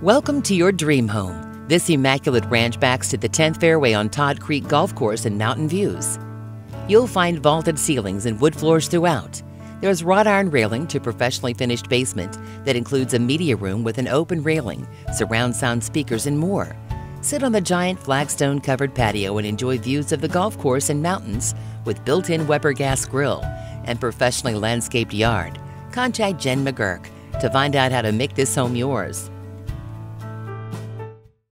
Welcome to your dream home. This immaculate ranch backs to the 10th fairway on Todd Creek Golf Course and mountain views. You'll find vaulted ceilings and wood floors throughout. There's wrought iron railing to professionally finished basement that includes a media room with an open railing, surround sound speakers, and more. Sit on the giant flagstone covered patio and enjoy views of the golf course and mountains with built-in Weber gas grill and professionally landscaped yard. Contact Jen McGuirk to find out how to make this home yours.